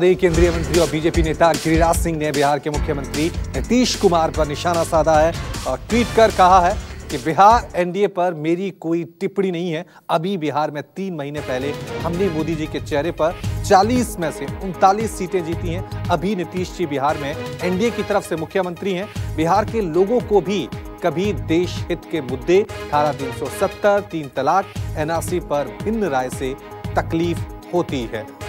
केंद्रीय मंत्री और बीजेपी नेता गिरिराज सिंह ने बिहार के मुख्यमंत्री नीतीश कुमार पर निशाना साधा है और ट्वीट कर कहा है कि बिहार एनडीए पर मेरी कोई टिप्पणी नहीं है। अभी बिहार में 3 महीने पहले हमने मोदी जी के चेहरे पर 40 में से 39 सीटें जीती हैं। अभी नीतीश जी बिहार में एनडीए की तरफ से मुख्यमंत्री हैं। बिहार के लोगों को भी कभी देश हित के मुद्दे धारा 370, 3 तलाक, एनआरसी पर भिन्न राय से तकलीफ होती है।